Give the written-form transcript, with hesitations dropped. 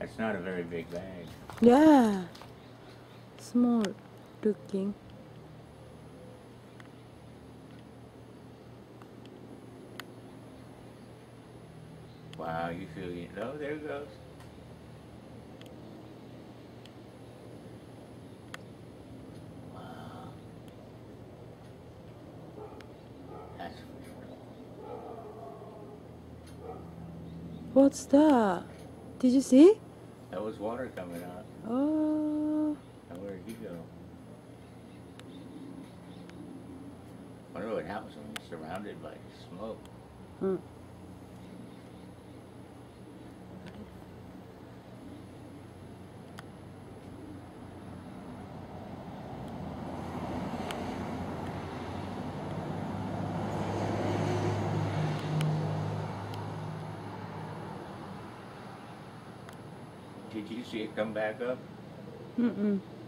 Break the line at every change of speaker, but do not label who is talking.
That's not a very big bag.
Yeah, small looking.
Wow, you feel it. Oh, there it goes. Wow. That's,
What's that? Did you see?
that was water coming out.
Oh,
Now where did he go? I wonder what happens when you're surrounded by smoke.
mm.
Did you see it come back up?
Mm-mm.